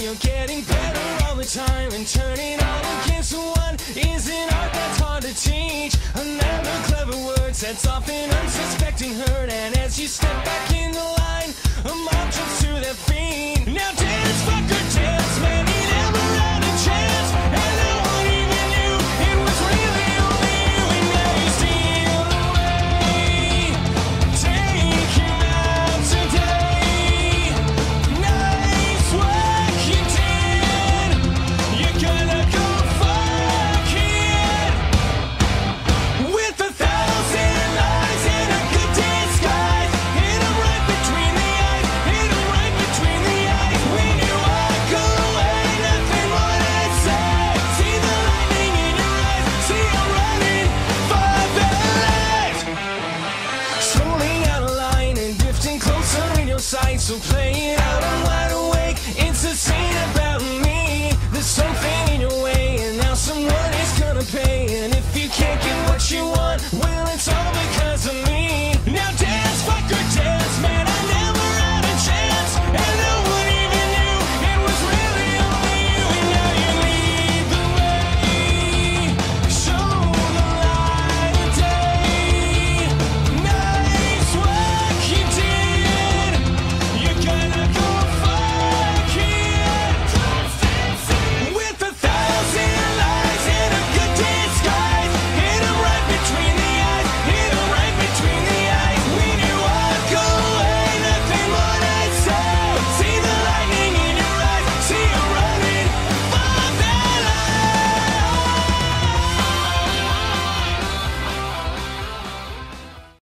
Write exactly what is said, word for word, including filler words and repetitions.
you're getting better all the time, and turning all against one is an art that's hard to teach. Another clever word sets off an unsuspecting hurt, and as you step back in the line, a mob jumps to their feet. Now dance, fucker, dance, man, he never had a chance, and no one even knew it was really only you, and now you steal away. Take him out today. Nice work you did. You're gonna go fuck it. With a thousand lies and a good disguise, hit him right between the eyes, hit him right between the eyes. When you walk away, nothing more to say. See the lightning in your eyes, see him running for the light. Strolling out of line and drifting closer in your sight, so play it out, I'm wide awake. It's a scene about me. There's something in your way, and now someone is gonna pay. And if you can't get what you want,